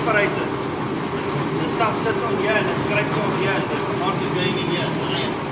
separator. The stuff sits on here and it scrapes off here and the moss is going in here.